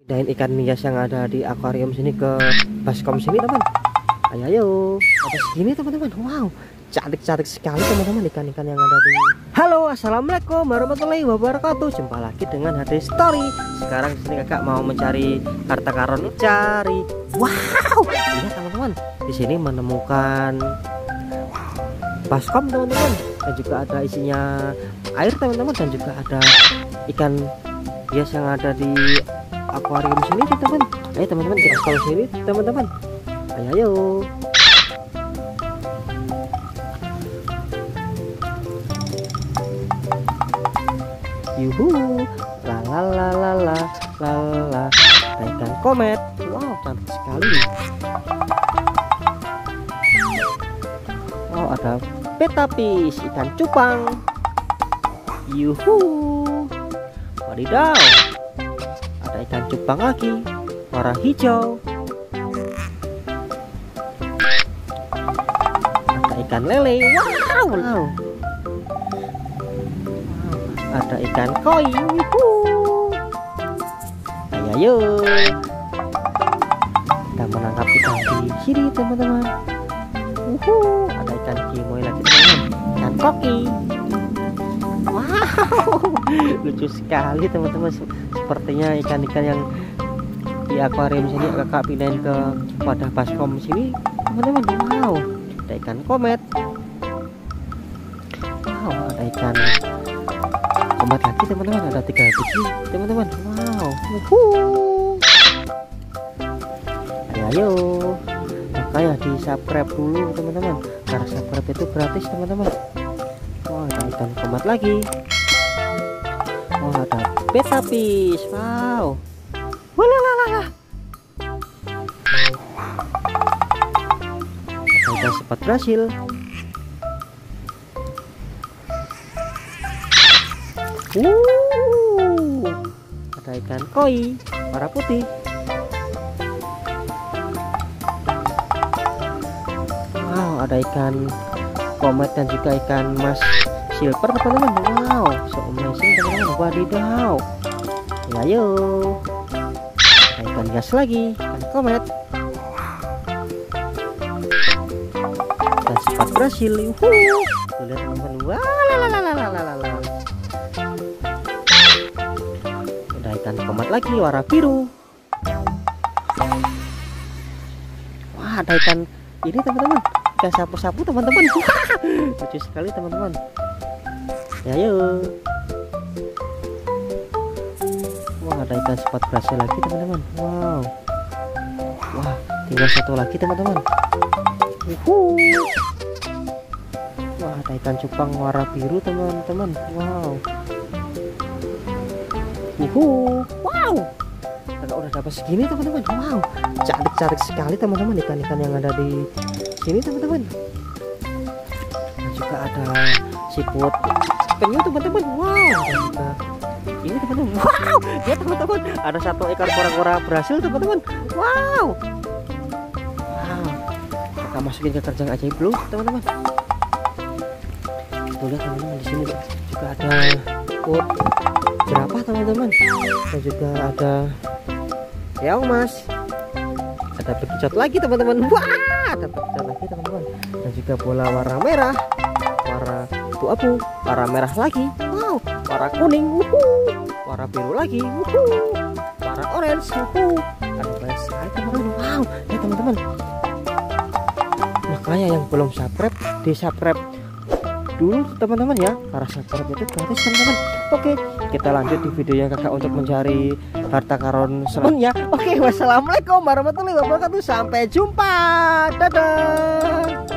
Pindahin ikan hias yang ada di akuarium sini ke baskom sini teman. Ayo ada segini teman-teman. Wow, cantik-cantik sekali teman-teman ikan-ikan yang ada di. Halo, assalamualaikum warahmatullahi wabarakatuh. Jumpa lagi dengan HD Story. Sekarang sini kakak mau mencari harta karun. Cari. Wow, lihat teman-teman, di sini menemukan baskom teman-teman, dan juga ada isinya air teman-teman, dan juga ada ikan hias yang ada di akuarium sini teman-teman. Ayo teman-teman kita ke sini teman-teman. Ayo. Yuhu, la la la la la la la. Ada ikan komet. Wow, cantik sekali. Wow, ada betapis, ikan cupang. Yuhu, wadidaw. Ada ikan cupang lagi, warna hijau. Ada ikan lele. Wow, wow. Ada ikan koi. Yuhu. Ayo, kita menangkap ikan di sini teman-teman. Ada ikan kimoy lagi teman-teman, ikan koki. Wow, lucu sekali teman-teman. Sepertinya ikan-ikan yang di akuarium sini kakak pindahin ke wadah baskom sini teman-teman. Wow, ada ikan komet. Wow, ada ikan komet lagi teman-teman, ada 3 biji teman-teman. Wow, ayo, makanya di subscribe dulu teman-teman, karena subscribe itu gratis teman-teman. Wah, ada ikan komet lagi. Wah, ada betapis. Wow, walalala. Ada ikan sepat Brasil. Ada ikan koi warna putih. Wow, ada ikan komet dan juga ikan mas silver teman-teman. Wow, so amazing teman-teman. Wadidaw. Ayo, ada ikan hias lagi, ikan komet dan sepat Brasil. Tuh lihat teman-teman. Wah, ada ikan komet lagi warna biru. Wah, ada ikan ini teman-teman, ikan sapu-sapu teman-teman. Lucu sekali teman-teman. Ayo. Wah, ada ikan sepat Brasil lagi teman-teman. Wow. Wah, tinggal satu lagi teman-teman. Wah, ada ikan cupang warna biru teman-teman. Wow. Wow, kita udah dapat segini teman-teman. Wow, cantik-cantik sekali teman-teman ikan-ikan yang ada di sini teman-teman. Juga ada siput penyu teman-teman. Wow, dan juga ini teman-teman. Wow, ya teman-teman, ada satu ekor kura-kura Brasil teman-teman. Wow, wow, kita masukin ke keranjang ajaib dulu teman-teman. Tuh lihat teman-teman, di sini juga ada siput jerapah teman-teman, dan juga ada keong mas, ada bekicot lagi teman-teman. Wah, ada bekicot lagi teman-teman, dan juga bola warna merah, warna abu-abu, warna merah lagi. Wow, warna kuning. Warna biru lagi. Warna orange. Ada banyak sekali teman-teman. Wow, ya teman-teman, makanya yang belum subscribe di subscribe dulu teman-teman ya, karena subscribe itu gratis teman-teman. Oke, kita lanjut di video yang kakak untuk mencari harta karun selanjutnya. Oke, wassalamualaikum warahmatullahi wabarakatuh. Sampai jumpa, dadah.